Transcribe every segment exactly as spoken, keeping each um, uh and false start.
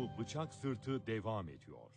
Bıçak Sırtı devam ediyor.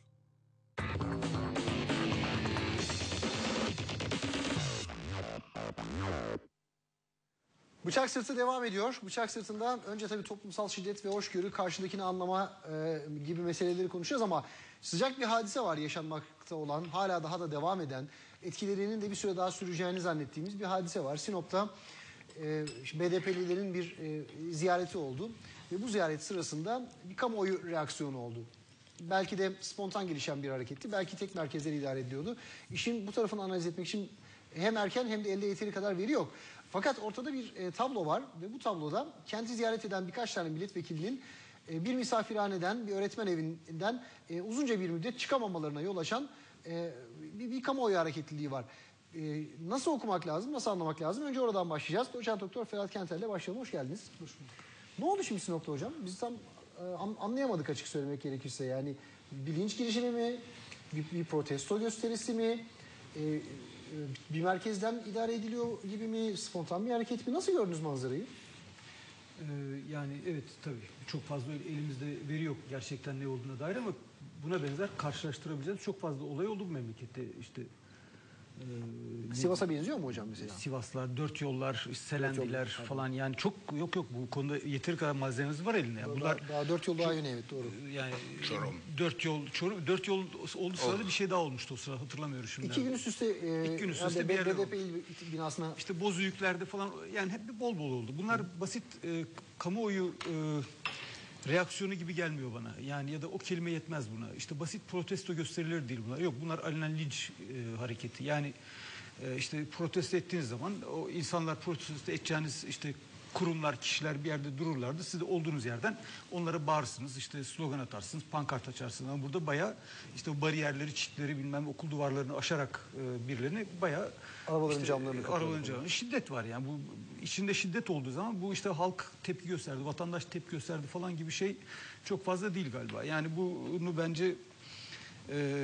Bıçak Sırtı devam ediyor. Bıçak Sırtı'nda önce tabii toplumsal şiddet ve hoşgörü, karşındakini anlama e, gibi meseleleri konuşuyoruz ama sıcak bir hadise var yaşanmakta olan, hala daha da devam eden, etkilerinin de bir süre daha süreceğini zannettiğimiz bir hadise var. Sinop'ta e, B D P'lilerin bir e, ziyareti oldu ve bu ziyaret sırasında bir kamuoyu reaksiyonu oldu. Belki de spontan gelişen bir hareketti, belki tek merkezler idare ediliyordu. İşin bu tarafını analiz etmek için hem erken hem de elde yeteri kadar veri yok. Fakat ortada bir e, tablo var ve bu tabloda kenti ziyaret eden birkaç tane milletvekilinin e, bir misafirhaneden, bir öğretmen evinden e, uzunca bir müddet çıkamamalarına yol açan e, bir, bir kamuoyu hareketliliği var. E, nasıl okumak lazım, nasıl anlamak lazım? Önce oradan başlayacağız. Doçent Doktor Ferhat Kentel ile başlayalım. Hoş geldiniz. Hoş bulduk. Ne oldu şimdi Sinop'ta hocam? Biz tam e, an, anlayamadık açık söylemek gerekirse. Yani bilinç girişimi mi, bir, bir protesto gösterisi mi? E, bir merkezden idare ediliyor gibi mi, spontan bir hareket mi? Nasıl gördünüz manzarayı? Ee, yani evet tabii çok fazla elimizde veri yok gerçekten ne olduğuna dair ama buna benzer karşılaştırabileceğimiz çok fazla olay oldu bu memlekette. İşte e, Sivas'a benziyor mu hocam mesela? Sivaslar, dört yollar, Selendiler Dört yol, falan yani çok yok yok bu konuda yeteri kadar malzememiz var elinde. Yani bunlar daha, daha dört yol daha yeni, evet doğru. Yani Çorum. Dört yol, Çorum, dört yol oldu sırada bir şey daha olmuştu o sırada hatırlamıyorum şimdi. İki gün üst üste, e, İki gün üst üste yani bir B D P binasına. İşte Bozüyükler'de falan yani hep bir bol bol oldu. Bunlar Hı. basit e, kamuoyu e, reaksiyonu gibi gelmiyor bana. Yani ya da o kelime yetmez buna. İşte basit protesto gösterileri değil bunlar. Yok bunlar alenen linç e, hareketi. Yani e, işte protesto ettiğiniz zaman o insanlar protesto edeceğiniz işte kurumlar, kişiler bir yerde dururlardı. Siz de olduğunuz yerden onlara bağırsınız, işte slogan atarsınız, pankart açarsınız. Ama burada bayağı işte o bariyerleri, çitleri bilmem okul duvarlarını aşarak e, birilerini bayağı arabaların işte, camlarını kapatıyor. Arabaların camlarını. Şiddet var yani. Bu içinde şiddet olduğu zaman bu işte halk tepki gösterdi, vatandaş tepki gösterdi falan gibi şey çok fazla değil galiba. Yani bunu bence e,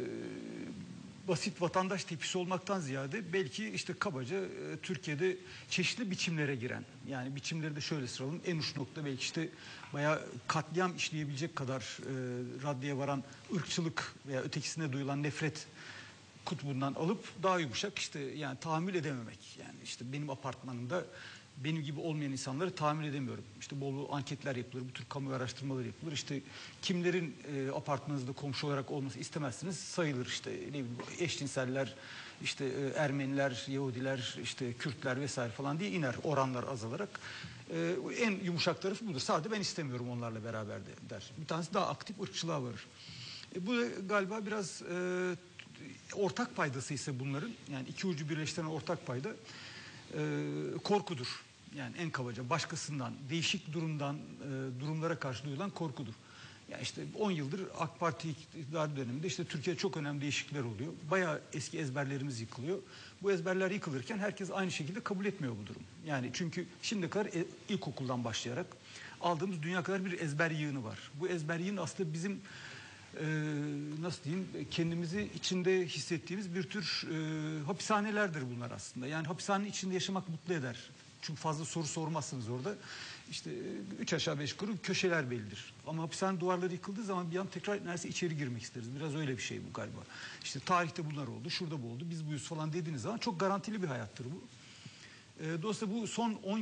basit vatandaş tepkisi olmaktan ziyade belki işte kabaca e, Türkiye'de çeşitli biçimlere giren yani biçimleri de şöyle sıralayalım en uç nokta belki işte bayağı katliam işleyebilecek kadar e, raddeye varan ırkçılık veya ötekisine duyulan nefret kutbundan alıp daha yumuşak işte yani tahammül edememek yani işte benim apartmanımda benim gibi olmayan insanları tahammül edemiyorum. İşte bol bol anketler yapılır, bu tür kamu araştırmaları yapılır. İşte kimlerin e, apartmanınızda komşu olarak olması istemezsiniz sayılır işte ne bileyim eşcinseller, işte e, Ermeniler, Yahudiler, işte Kürtler vesaire falan diye iner oranlar azalarak. E, en yumuşak tarafı budur. Sadece ben istemiyorum onlarla beraber de, der. Bir tanesi daha aktif ırkçılığa varır. E, bu galiba biraz e, ortak paydası ise bunların yani iki ucu birleştiren ortak payda e, korkudur. Yani en kabaca başkasından, değişik durumdan, e, durumlara karşı duyulan korkudur. Yani işte on yıldır AK Parti iktidar döneminde işte Türkiye'de çok önemli değişiklikler oluyor. Bayağı eski ezberlerimiz yıkılıyor. Bu ezberler yıkılırken herkes aynı şekilde kabul etmiyor bu durum. Yani çünkü şimdiye kadar e, ilkokuldan başlayarak aldığımız dünya kadar bir ezber yığını var. Bu ezber yığını aslında bizim Ee, nasıl diyeyim kendimizi içinde hissettiğimiz bir tür e, hapishanelerdir bunlar aslında. Yani hapishanenin içinde yaşamak mutlu eder. Çünkü fazla soru sormazsınız orada. İşte üç aşağı beş yukarı köşeler bellidir. Ama hapishane duvarları yıkıldığı zaman bir an tekrar neredeyse içeri girmek isteriz. Biraz öyle bir şey bu galiba. İşte tarihte bunlar oldu, şurada bu oldu, biz buyuz falan dediğiniz zaman çok garantili bir hayattır bu. Ee, dolayısıyla bu son on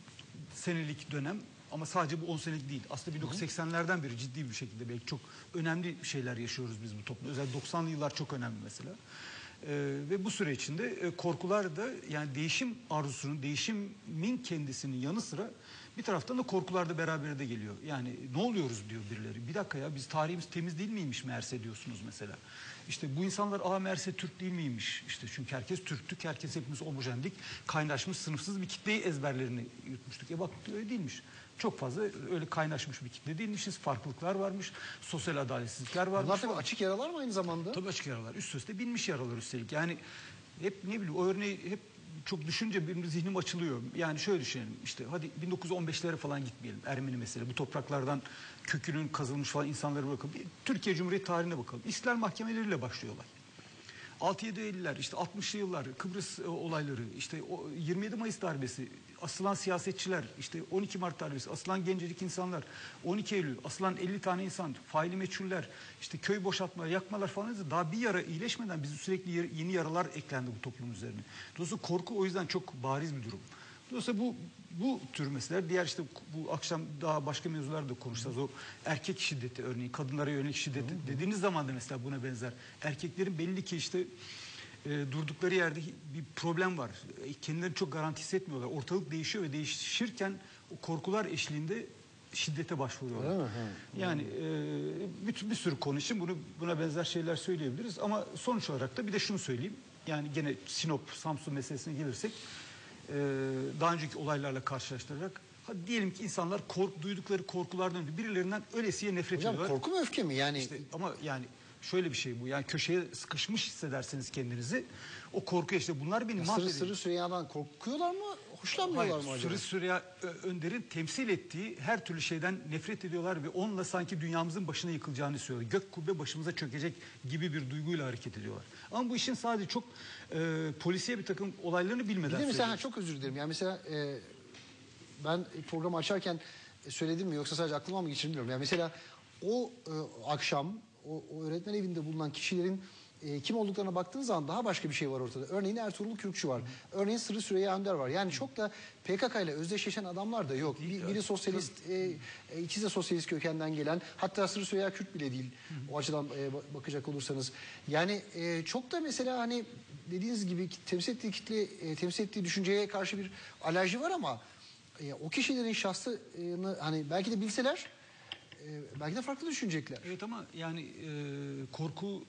senelik dönem ama sadece bu on senelik değil. Aslında bin dokuz yüz seksenlerden beri ciddi bir şekilde belki çok önemli şeyler yaşıyoruz biz bu toplumda. Özellikle doksanlı yıllar çok önemli mesela. Ee, ve bu süre içinde e, korkular da yani değişim arzusunun, değişimin kendisinin yanı sıra bir taraftan da korkular da beraberinde geliyor. Yani ne oluyoruz diyor birileri. Bir dakika ya biz tarihimiz temiz değil miymiş meğerse diyorsunuz mesela. İşte bu insanlar aa meğerse Türk değil miymiş. İşte çünkü herkes Türktük, herkes hepimiz homojendik, kaynaşmış sınıfsız bir kitleyi ezberlerini yutmuştuk. E bak öyle değilmiş. Çok fazla öyle kaynaşmış bir kitle değilmişiz. Farklılıklar varmış, sosyal adaletsizlikler varmış. Bunlar tabii açık yaralar mı aynı zamanda? Tabii açık yaralar. Üst üste binmiş yaralar üstelik. Yani hep ne bileyim o örneği hep çok düşünce benim zihnim açılıyor. Yani şöyle düşünelim işte hadi bin dokuz yüz on beşlere falan gitmeyelim. Ermeni mesele bu topraklardan kökünün kazılmış falan insanları bırakalım. Türkiye Cumhuriyeti tarihine bakalım. İstiklal mahkemeleriyle başlıyor olay. altı yedi elliler işte altmışlı yıllar Kıbrıs e, olayları işte o yirmi yedi Mayıs darbesi asılan siyasetçiler, işte on iki Mart darbesi, asılan gencecik insanlar, on iki Eylül, asılan elli tane insan, faili meçhuller, işte köy boşaltmalar, yakmalar falan, daha bir yara iyileşmeden bizim sürekli yeni yaralar eklendi bu toplum üzerine. Dolayısıyla korku o yüzden çok bariz bir durum. Dolayısıyla bu bu tür meseleler, diğer işte bu akşam daha başka mevzularda da konuşacağız. O erkek şiddeti örneğin, kadınlara yönelik şiddeti dediğiniz zaman da mesela buna benzer. Erkeklerin belli ki işte e, durdukları yerde bir problem var. E, kendilerini çok garanti hissetmiyorlar. Ortalık değişiyor ve değişirken o korkular eşliğinde şiddete başvuruyorlar. Yani e, bir, bir sürü konu için bunu, buna benzer şeyler söyleyebiliriz. Ama sonuç olarak da bir de şunu söyleyeyim. Yani gene Sinop, Samsun meselesine gelirsek, e, daha önceki olaylarla karşılaştırarak, hadi diyelim ki insanlar kork, duydukları korkulardan önce birilerinden ölesiye nefret Hocam ediyorlar. korku mu öfke mi? Yani İşte, ama yani şöyle bir şey bu. Yani köşeye sıkışmış hissederseniz kendinizi, o korku işte bunlar beni sırrı mahvediyor. sırrı Süreyya'dan korkuyorlar mı? Hoşlanmıyorlar Hayır, mı acaba? Sırrı Süreyya Önder'in temsil ettiği her türlü şeyden nefret ediyorlar ve onunla sanki dünyamızın başına yıkılacağını istiyorlar. Gök kubbe başımıza çökecek gibi bir duyguyla hareket ediyorlar. Ama bu işin sadece çok e, polisiye bir takım olaylarını bilmeden Bir de mesela söylüyorlar. ha, çok özür dilerim. Yani mesela e, ben programı açarken söyledim mi yoksa sadece aklıma mı geçirdim bilmiyorum. Yani mesela o e, akşam o, o öğretmen evinde bulunan kişilerin e, kim olduklarına baktığınız zaman daha başka bir şey var ortada. Örneğin Ertuğrul Kürkçü var. Örneğin Sırrı Süreyya Önder var. Yani çok da P K K ile özdeşleşen adamlar da yok. Bir, biri sosyalist, e, e, ikisi de sosyalist kökenden gelen. Hatta Sırrı Süreyya Kürt bile değil. O açıdan e, bakacak olursanız. Yani e, çok da mesela hani dediğiniz gibi temsil ettiği kitle, e, temsil ettiği düşünceye karşı bir alerji var ama e, o kişilerin şahsını hani belki de bilseler e, belki de farklı düşünecekler. Evet ama yani e, korku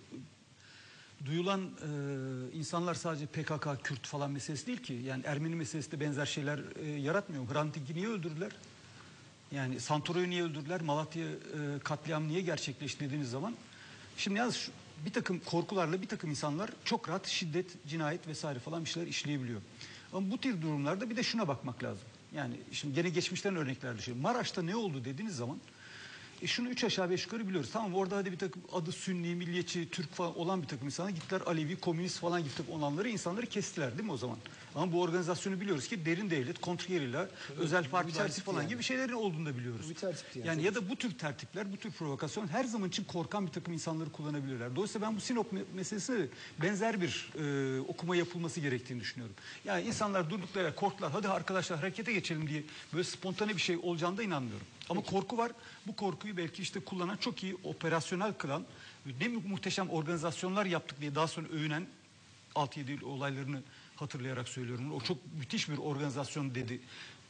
duyulan e, insanlar sadece P K K, Kürt falan meselesi değil ki. Yani Ermeni meselesi de benzer şeyler e, yaratmıyor. Hrant Dink'i niye öldürdüler? Yani Santoro'yu niye öldürdüler? Malatya e, katliam niye gerçekleşti dediğiniz zaman. Şimdi yalnız şu, bir takım korkularla bir takım insanlar çok rahat şiddet, cinayet vesaire falan bir şeyler işleyebiliyor. Ama bu tür durumlarda bir de şuna bakmak lazım. Yani şimdi gene geçmişten örnekler düşünüyorum. Maraş'ta ne oldu dediğiniz zaman e şunu üç aşağı beş yukarı biliyoruz. Tamam, orada hadi bir takım adı Sünni, milliyetçi, Türk falan olan bir takım insanlar gittiler, Alevi, komünist falan gibi olanları, insanları kestiler değil mi o zaman? Ama bu organizasyonu biliyoruz ki derin devlet, kontrgerilla, özel parti tertip falan yani. gibi şeylerin olduğunu da biliyoruz. Bu bir tertipti yani. Yani ya da bu tür tertipler, bu tür provokasyon her zaman için korkan bir takım insanları kullanabilirler. Dolayısıyla ben bu Sinop me- meselesine de benzer bir e, okuma yapılması gerektiğini düşünüyorum. Yani insanlar durdukları yere korktular, hadi arkadaşlar harekete geçelim diye böyle spontane bir şey olacağına da inanmıyorum. Ama Peki. korku var. Bu korkuyu belki işte kullanan, çok iyi operasyonel kılan, ne muhteşem organizasyonlar yaptık diye daha sonra övünen, altı yedi olaylarını hatırlayarak söylüyorum. O çok müthiş bir organizasyon dedi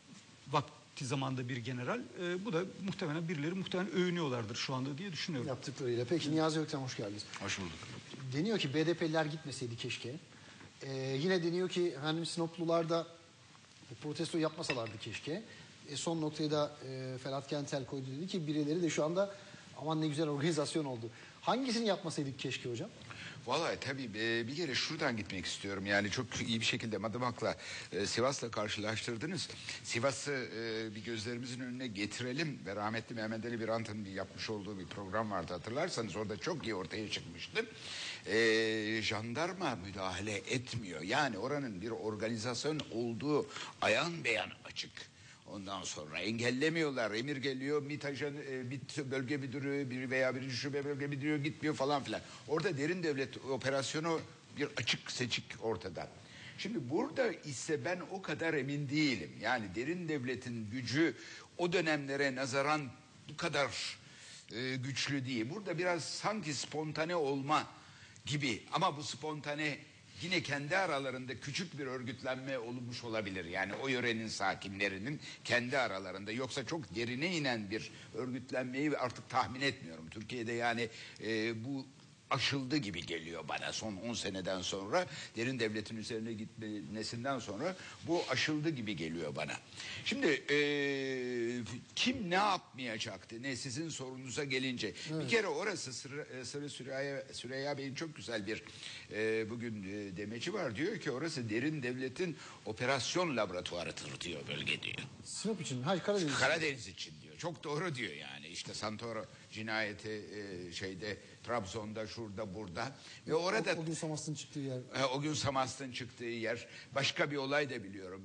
vakti zamanda bir general. E, bu da muhtemelen birileri muhtemelen övünüyorlardır şu anda diye düşünüyorum. Yaptıklarıyla. Peki Niyazi Öktem hoş geldiniz. Hoş bulduk. Deniyor ki B D P'liler gitmeseydi keşke. Ee, yine deniyor ki efendim Sinoplular da protesto yapmasalardı keşke. E, son noktayı da e, Ferhat Kentel koydu, dedi ki birileri de şu anda aman ne güzel organizasyon oldu. Hangisini yapmasaydık keşke hocam? Vallahi tabii bir kere şuradan gitmek istiyorum. Yani çok iyi bir şekilde Madımak'la e, Sivas'la karşılaştırdınız. Sivas'ı e, bir gözlerimizin önüne getirelim ve rahmetli Mehmet Ali Birant'ın yapmış olduğu bir program vardı, hatırlarsanız orada çok iyi ortaya çıkmıştı. E, jandarma müdahale etmiyor. Yani oranın bir organizasyon olduğu ayan beyan açık. Ondan sonra engellemiyorlar. Emir geliyor, MİT, ajan, e, MİT bölge müdürü bir veya birinci şube bölge müdürü gitmiyor falan filan. Orada derin devlet operasyonu bir açık seçik ortada. Şimdi burada ise ben o kadar emin değilim. Yani derin devletin gücü o dönemlere nazaran bu kadar e, güçlü değil. Burada biraz sanki spontane olma gibi, ama bu spontane yine kendi aralarında küçük bir örgütlenme olmuş olabilir. Yani o yörenin sakinlerinin kendi aralarında. Yoksa çok derine inen bir örgütlenmeyi artık tahmin etmiyorum. Türkiye'de yani e, bu aşıldı gibi geliyor bana son on seneden sonra. Derin devletin üzerine gitmesinden sonra bu aşıldı gibi geliyor bana. Şimdi e, kim ne yapmayacaktı? Ne, sizin sorunuza gelince. Evet. Bir kere orası Sırrı, Sırrı Süreyya, Süreyya Bey'in çok güzel bir e, bugün e, demeci var. Diyor ki orası derin devletin operasyon laboratuvarıdır diyor, bölge diyor. Sinop için, hayır Karadeniz. Karadeniz için diyor. Çok doğru diyor yani. İşte Santoro cinayeti e, şeyde Trabzon'da, şurada, burada ve orada o, o gün Samast'ın çıktığı yer. E, o gün Samast'ın çıktığı yer. Başka bir olay da biliyorum.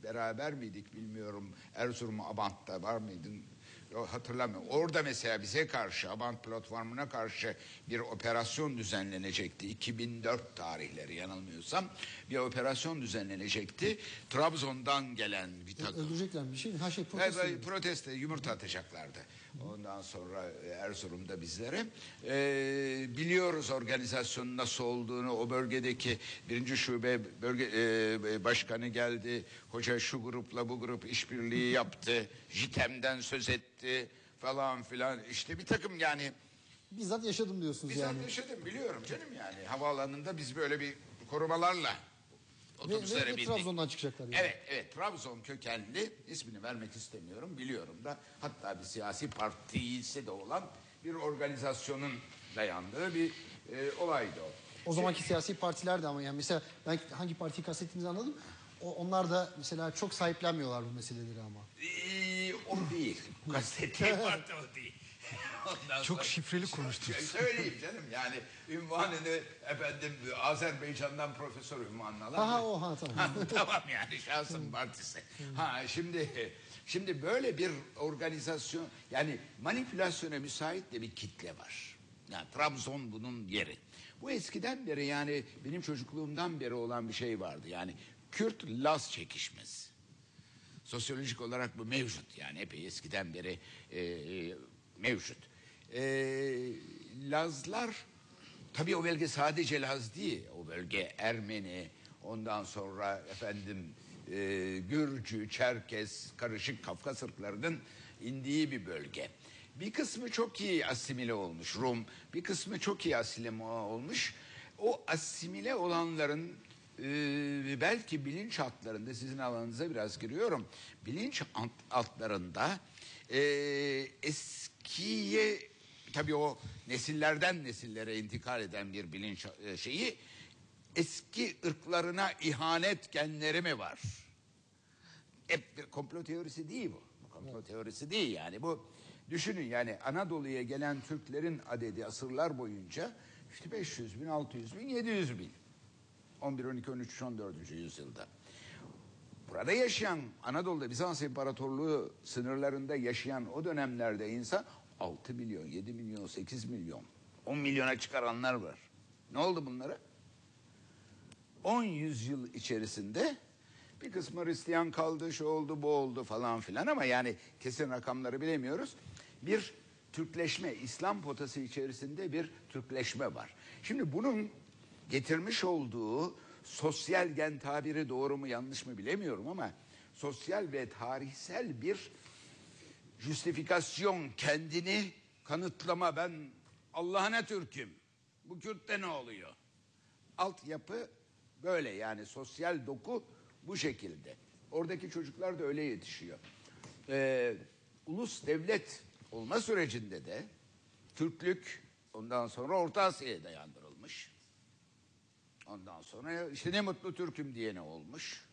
beraber miydik bilmiyorum. Erzurum Abant'ta var mıydın? Yo, hatırlamıyorum. Orada mesela bize karşı, Abant platformuna karşı bir operasyon düzenlenecekti. iki bin dört tarihleri yanılmıyorsam bir operasyon düzenlenecekti. Trabzon'dan gelen bir takım. Öldürecekler bir şey mi? Her şey protesto. Evet, protesto, yumurta atacaklardı. Ondan sonra Erzurum'da bizlere. Ee, biliyoruz organizasyonun nasıl olduğunu. O bölgedeki birinci şube bölge e, başkanı geldi. Hoca şu grupla bu grup işbirliği yaptı. JITEM'den söz etti falan filan. İşte bir takım yani. Bizzat yaşadım diyorsunuz Bizzat yani. yaşadım biliyorum canım yani. Havaalanında biz böyle bir korumalarla otobüslere Ve, ve bindik. Trabzon'dan çıkacaklar yani. Evet, evet. Trabzon kökenli, ismini vermek istemiyorum, biliyorum da. Hatta bir siyasi partisi de olan bir organizasyonun dayandığı bir e, olaydı o. O zamanki siyasi partiler de ama yani mesela ben hangi partiyi kastettiğinizi anladım. O, onlar da mesela çok sahiplenmiyorlar bu meseleleri ama. Ee, o değil. Kastettiğim parti o değil. Ondan Çok sonra- şifreli konuştunuz. Söyleyeyim canım yani ünvanını efendim Azerbaycan'dan profesör ünvanını alan. Aha o ha tamam. Ha, tamam yani şahsın partisi. Ha şimdi şimdi böyle bir organizasyon yani manipülasyona müsait de bir kitle var. Yani Trabzon bunun yeri. Bu eskiden beri yani benim çocukluğumdan beri olan bir şey vardı. Yani Kürt-Laz çekişmesi. Sosyolojik olarak bu mevcut yani epey eskiden beri e, e, mevcut. E, Lazlar tabii o bölge sadece Laz değil. O bölge Ermeni, ondan sonra efendim e, Gürcü, Çerkes, karışık Kafkas ırklarının indiği bir bölge. Bir kısmı çok iyi asimile olmuş Rum, bir kısmı çok iyi asimile olmuş. O asimile olanların e, belki bilinç altlarında, sizin alanınıza biraz giriyorum, bilinç altlarında e, eskiye, tabii o nesillerden nesillere intikal eden bir bilinç e, şeyi, eski ırklarına ihanet genleri mi var? Hep bir komplo teorisi değil bu. Bu komplo teorisi değil yani bu. Düşünün yani Anadolu'ya gelen Türklerin adedi asırlar boyunca işte beş yüz bin, altı yüz bin, yedi yüz bin. on bir, on iki, on üç, on dördüncü yüzyılda. Burada yaşayan, Anadolu'da Bizans İmparatorluğu sınırlarında yaşayan o dönemlerde insan altı milyon, yedi milyon, sekiz milyon, on milyona çıkaranlar var. Ne oldu bunlara? on yüzyıl içerisinde bir kısmı Hristiyan kaldı, şu oldu, bu oldu falan filan ama yani kesin rakamları bilemiyoruz. Bir Türkleşme, İslam potası içerisinde bir Türkleşme var. Şimdi bunun getirmiş olduğu sosyal gen tabiri doğru mu yanlış mı bilemiyorum ama sosyal ve tarihsel bir justifikasyon, kendini kanıtlama, ben Allah'ına Türk'üm, bu Kürt'te ne oluyor? Altyapı böyle yani sosyal doku bu şekilde. Oradaki çocuklar da öyle yetişiyor. Ee, ulus devlet olma sürecinde de Türklük ondan sonra Orta Asya'ya dayandırılmış. Ondan sonra işte ne mutlu Türk'üm diyene olmuş.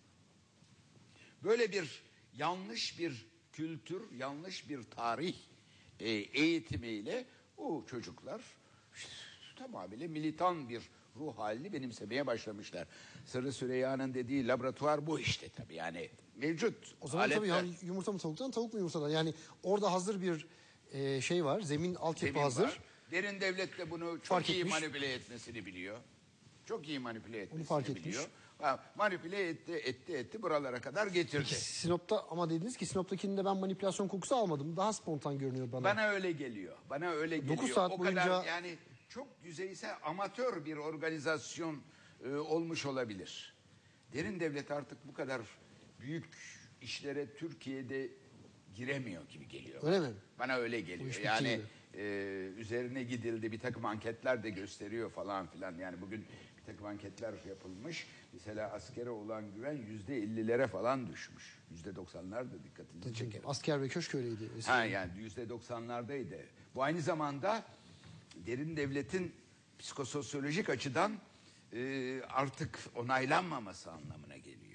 Böyle bir yanlış bir kültür, yanlış bir tarih e, eğitimiyle o çocuklar işte, tamamıyla militan bir ruh halini benimsemeye başlamışlar. Sırrı Süreyya'nın dediği laboratuvar bu işte tabii yani mevcut. O zaman aletler. tabii yani yumurta mı tavuktan, tavuk mu yumurtadan? Yani orada hazır bir e, şey var, zemin altyapı Zemin hazır. var. Derin devlet de bunu çok Fark iyi etmiş. manipüle etmesini biliyor. Çok iyi manipüle etmesini fark etmiş. biliyor. Ha, manipüle etti, etti, etti buralara kadar getirdi. Peki Sinop'ta ama dediniz ki Sinop'takinde ben manipülasyon kokusu almadım. Daha spontan görünüyor bana. Bana öyle geliyor. Bana öyle geliyor. Dokuz saat o boyunca- kadar yani çok yüzeysel amatör bir organizasyon e, olmuş olabilir. Derin devlet artık bu kadar büyük işlere Türkiye'de giremiyor gibi geliyor. Öyle mi? Bana öyle Bu geliyor. iş bitti Yani gibi. e, üzerine gidildi, bir takım anketler de gösteriyor falan filan. Yani bugün bir takım anketler yapılmış. Mesela askere olan güven yüzde ellilere falan düşmüş. Yüzde doksanlar da dikkatinizi çeker. Asker ve köşköyleydi. Ha yani yüzde doksanlardaydı. Bu aynı zamanda derin devletin psikososyolojik açıdan e, artık onaylanmaması anlamına geliyor.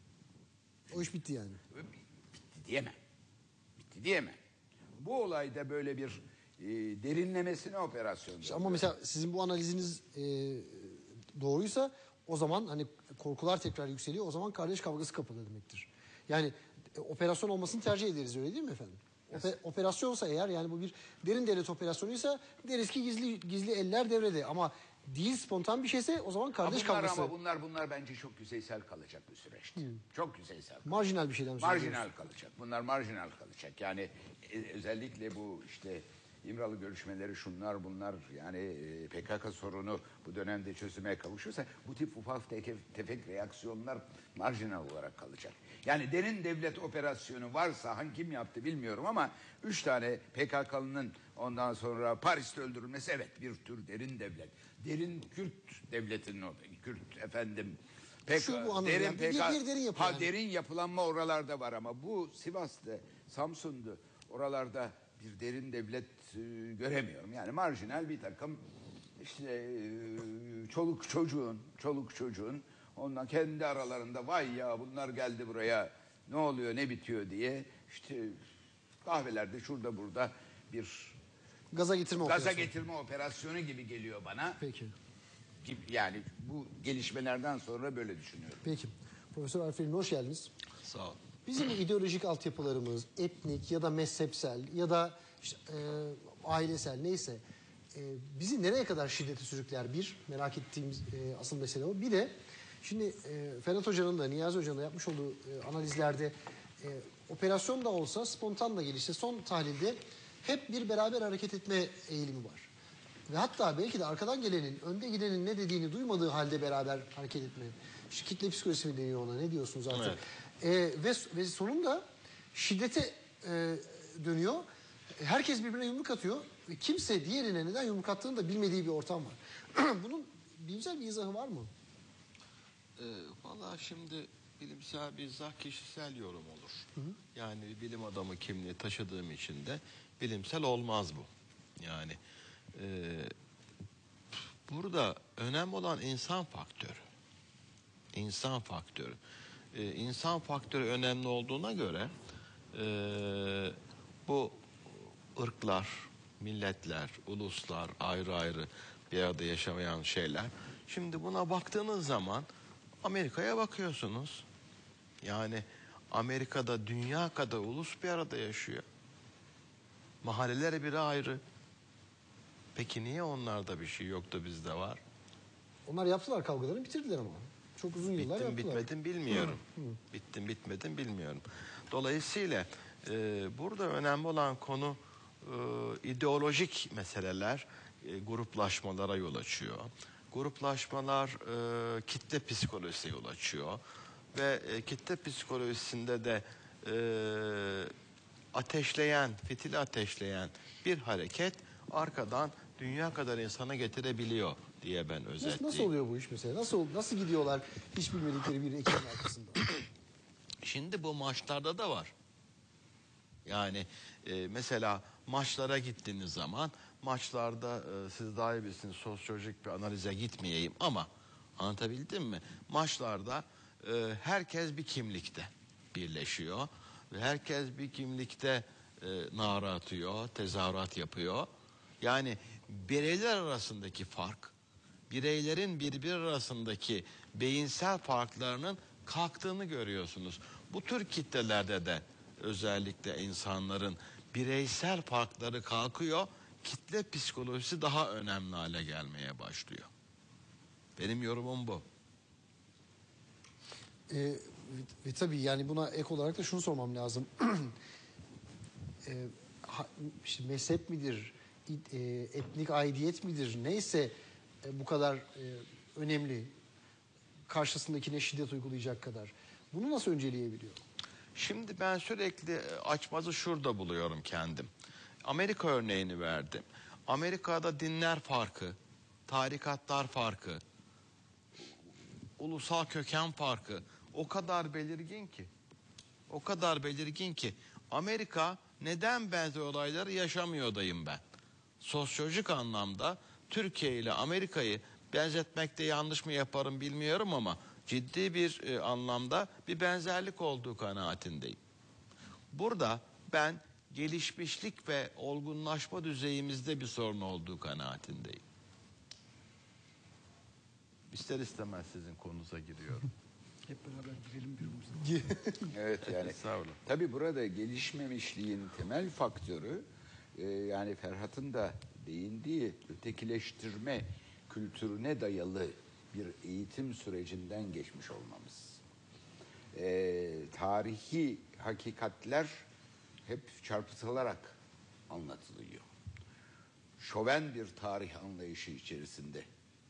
O iş bitti yani. Bitti diyemem. Bitti diyemem. Bu olayda böyle bir e, derinlemesine operasyon. İşte ama mesela sizin bu analiziniz e, doğruysa o zaman hani korkular tekrar yükseliyor. O zaman kardeş kavgası kapıda demektir. Yani e, operasyon olmasını tercih ederiz, öyle değil mi efendim? Ope- operasyonsa eğer, yani bu bir derin devlet operasyonuysa deriz ki gizli gizli eller devrede, ama değil spontan bir şeyse o zaman kardeş bunlar kavgası. ama bunlar bunlar bence çok yüzeysel kalacak bir süreçti. Çok yüzeysel. Marjinal bir şeyden söz ediyoruz. Marjinal kalacak. Bunlar marjinal kalacak. Yani e, özellikle bu işte İmralı görüşmeleri, şunlar bunlar, yani e, P K K sorunu bu dönemde çözüme kavuşursa bu tip ufak tefek, tefek reaksiyonlar marjinal olarak kalacak. Yani derin devlet operasyonu varsa, hangi kim yaptı bilmiyorum ama üç tane P K K'lının ondan sonra Paris'te öldürülmesi, evet, bir tür derin devlet. Derin Kürt devletinin o Kürt efendim. P K, Şu bu anlamda derin yani, bir- P K, bir derin yapı ha, yani. derin yapılanma oralarda var ama bu Sivas'ta, Samsun'da, oralarda bir derin devlet e, göremiyorum. Yani marjinal bir takım işte e, çoluk çocuğun, çoluk çocuğun ondan kendi aralarında vay ya bunlar geldi buraya, ne oluyor ne bitiyor diye işte kahvelerde şurada burada bir Gaza getirme gaza operasyonu. getirme operasyonu gibi geliyor bana. Peki. Gibi, yani bu gelişmelerden sonra böyle düşünüyorum. Peki. Profesör Arif'in hoş geldiniz. Sağ ol. Bizim ideolojik altyapılarımız, etnik ya da mezhepsel ya da işte, e, ailesel neyse, e, bizi nereye kadar şiddete sürükler? Bir, merak ettiğimiz e, asıl mesele o. Bir de şimdi e, Ferhat Hoca'nın da Niyazi Hoca'nın da yapmış olduğu e, analizlerde e, operasyon da olsa spontan da gelişse son tahlilde hep bir beraber hareket etme eğilimi var. Ve hatta belki de arkadan gelenin, önde gidenin ne dediğini duymadığı halde beraber hareket etme. İşte kitle psikolojisi mi deniyor ona, ne diyorsunuz artık? Evet. Ee, ve, ve sonunda şiddete e, dönüyor. Herkes birbirine yumruk atıyor. Ve kimse diğerine neden yumruk attığını da bilmediği bir ortam var. Bunun bilimsel bir izahı var mı? Ee, Valla şimdi bilimsel bir izah kişisel yorum olur. Hı hı. Yani bir bilim adamı kimliği taşıdığım için de bilimsel olmaz bu. Yani e, burada önemli olan insan faktörü. İnsan faktörü. Ee, insan faktörü önemli olduğuna göre e, bu ırklar, milletler, uluslar ayrı ayrı bir arada yaşamayan şeyler. Şimdi buna baktığınız zaman Amerika'ya bakıyorsunuz. Yani Amerika'da dünya kadar ulus bir arada yaşıyor. Mahalleleri biri ayrı. Peki niye onlarda bir şey yok da bizde var? Onlar yaptılar kavgalarını, bitirdiler ama. Çok uzun yıllar Bittim yaptılar. bitmedim bilmiyorum. Bittim bitmedim bilmiyorum. Dolayısıyla e, burada önemli olan konu e, ideolojik meseleler e, gruplaşmalara yol açıyor. Gruplaşmalar e, kitle psikolojisine yol açıyor. Ve e, kitle psikolojisinde de e, ateşleyen, fitili ateşleyen bir hareket arkadan dünya kadar insana getirebiliyor diye ben özetleyeyim. Nasıl, nasıl oluyor bu iş mesela? Nasıl nasıl gidiyorlar hiç bilmedikleri bir ekibin arkasında? Şimdi bu maçlarda da var. Yani e, mesela maçlara gittiğiniz zaman maçlarda e, siz daha iyi bilirsiniz, sosyolojik bir analize gitmeyeyim ama anlatabildim mi? Maçlarda e, herkes bir kimlikte birleşiyor ve herkes bir kimlikte e, nara atıyor, tezahürat yapıyor. Yani bireyler arasındaki fark, bireylerin birbiri arasındaki beyinsel farklarının kalktığını görüyorsunuz. Bu tür kitlelerde de özellikle insanların bireysel farkları kalkıyor, kitle psikolojisi daha önemli hale gelmeye başlıyor. Benim yorumum bu. Ee, ve, ve tabii yani buna ek olarak da şunu sormam lazım. ee, ha, işte mezhep midir, e, etnik aidiyet midir, neyse e, bu kadar e, önemli, karşısındakine şiddet uygulayacak kadar. Bunu nasıl önceleyebiliyor? Şimdi ben sürekli açmazı şurada buluyorum kendim. Amerika örneğini verdim. Amerika'da dinler farkı, tarikatlar farkı, ulusal köken farkı o kadar belirgin ki. O kadar belirgin ki Amerika neden benzer olayları yaşamıyordayım ben. Sosyolojik anlamda Türkiye ile Amerika'yı benzetmekte yanlış mı yaparım bilmiyorum ama ciddi bir e, anlamda bir benzerlik olduğu kanaatindeyim. Burada ben gelişmişlik ve olgunlaşma düzeyimizde bir sorun olduğu kanaatindeyim. İster istemez sizin konunuza giriyorum. Hep beraber girelim birbirimize. Evet yani. Estağfurullah. Tabii burada gelişmemişliğin temel faktörü e, yani Ferhat'ın da değindiği ötekileştirme kültürüne dayalı bir eğitim sürecinden geçmiş olmamız. E, tarihi hakikatler hep çarpıtılarak anlatılıyor. Şoven bir tarih anlayışı içerisinde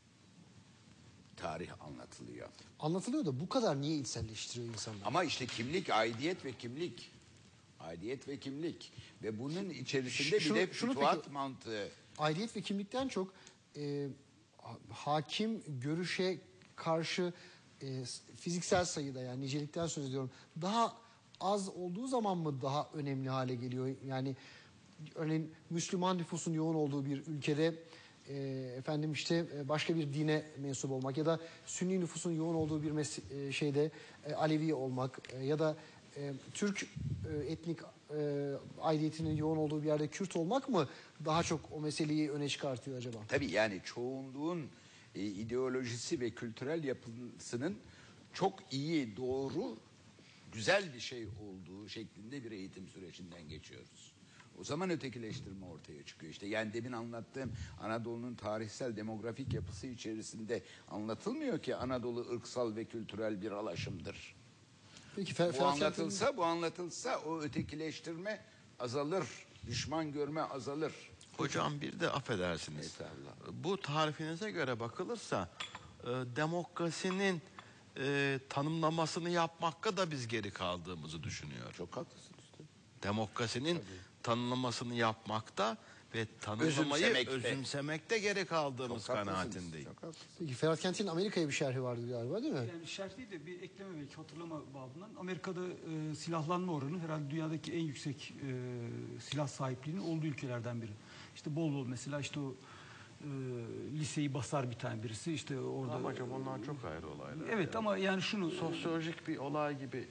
tarih anlatılıyor. Anlatılıyor da bu kadar niye içselleştiriyor insanlar? Ama işte kimlik, aidiyet ve kimlik. Aidiyet ve kimlik. Ve bunun içerisinde Şunu- bir de şunu fütuhat peki- mantığı. Aidiyet ve kimlikten çok e, ha- hakim görüşe karşı e, s- fiziksel sayıda, yani nicelikten söz ediyorum, daha az olduğu zaman mı daha önemli hale geliyor? Yani örneğin Müslüman nüfusun yoğun olduğu bir ülkede e, efendim işte e, başka bir dine mensup olmak ya da Sünni nüfusun yoğun olduğu bir mes- e, şeyde e, Alevi olmak e, ya da e, Türk e, etnik e, aidiyetinin yoğun olduğu bir yerde Kürt olmak mı daha çok o meseleyi öne çıkartıyor acaba? Tabii yani çoğunluğun e, ideolojisi ve kültürel yapısının çok iyi, doğru, güzel bir şey olduğu şeklinde bir eğitim sürecinden geçiyoruz. O zaman ötekileştirme ortaya çıkıyor. İşte yani demin anlattığım Anadolu'nun tarihsel demografik yapısı içerisinde anlatılmıyor ki Anadolu ırksal ve kültürel bir alaşımdır. Peki Fer- Bu Ferhat Şentürk'ün- anlatılsa, bu anlatılsa o ötekileştirme azalır, düşman görme azalır. Hocam bir de affedersiniz. Estağfurullah. Bu tarifinize göre bakılırsa e, demokrasinin e, tanımlamasını yapmakta da biz geri kaldığımızı düşünüyorum. Çok haklısınız. Demokrasinin tanımlamasını yapmakta ve tanımlamayı Özümsemekte. özümsemekte geri kaldığımız Çok haklısınız, kanaatindeyim. çok haklısınız. Peki Ferhat Kentil'in Amerika'ya bir şerhi vardı galiba, değil mi? Yani şerh değil de bir ekleme belki hatırlama babından. Amerika'da e, silahlanma oranı herhalde dünyadaki en yüksek e, silah sahipliğinin olduğu ülkelerden biri. İşte bol bol mesela işte o e, liseyi basar bir tane birisi işte orada. Ama hocam onlar çok ayrı olaylar. Evet ama yani şunu Sosyolojik bir olay gibi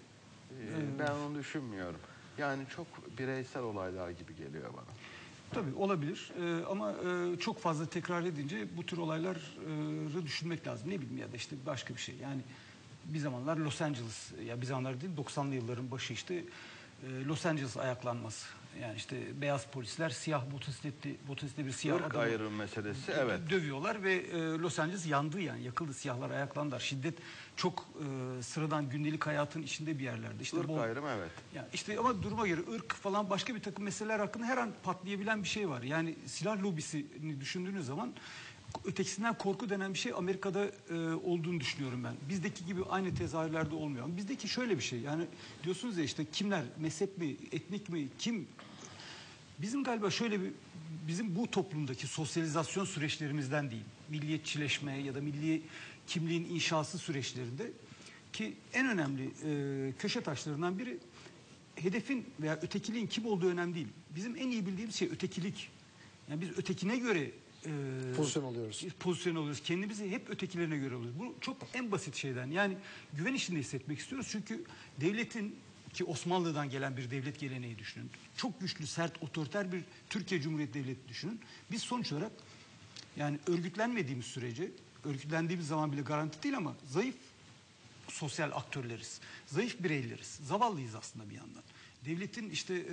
e, ben onu düşünmüyorum. Yani çok bireysel olaylar gibi geliyor bana. tabii olabilir e, ama e, çok fazla tekrar edince bu tür olayları düşünmek lazım. Ne bileyim ya da işte başka bir şey. Yani bir zamanlar Los Angeles, ya bir zamanlar değil doksanlı yılların başı işte e, Los Angeles ayaklanması. Yani işte beyaz polisler siyah motosikletli, motosikletli bir siyah Irk adamı ayrım meselesi evet. dövüyorlar ve e, Los Angeles yandı, yani yakıldı, siyahlar ayaklandılar. Şiddet çok e, sıradan gündelik hayatın içinde bir yerlerde. İşte Irk bol- ayrımı evet. Yani işte ama duruma göre ırk falan başka bir takım meseleler hakkında her an patlayabilen bir şey var. Yani silah lobisini düşündüğünüz zaman ötekisinden korku denen bir şey Amerika'da e, olduğunu düşünüyorum ben. Bizdeki gibi aynı tezahürlerde olmuyor. Ama bizdeki şöyle bir şey, yani diyorsunuz ya işte kimler, mezhep mi, etnik mi, kim? Bizim galiba şöyle bir, bizim bu toplumdaki sosyalizasyon süreçlerimizden değil, milliyetçileşme ya da milli kimliğin inşası süreçlerinde ki en önemli e, köşe taşlarından biri hedefin veya ötekiliğin kim olduğu önemli değil. Bizim en iyi bildiğimiz şey ötekilik. Yani biz ötekine göre e, Pozisyon alıyoruz. pozisyon alıyoruz. Kendimizi hep ötekilerine göre alıyoruz. Bu çok en basit şeyden. Yani güven içinde hissetmek istiyoruz. Çünkü devletin, ki Osmanlı'dan gelen bir devlet geleneği düşünün. Çok güçlü, sert, otoriter bir Türkiye Cumhuriyeti Devleti düşünün. Biz sonuç olarak yani örgütlenmediğimiz sürece, örgütlendiğimiz zaman bile garanti değil ama zayıf sosyal aktörleriz. Zayıf bireyleriz. Zavallıyız aslında bir yandan. Devletin işte e, e,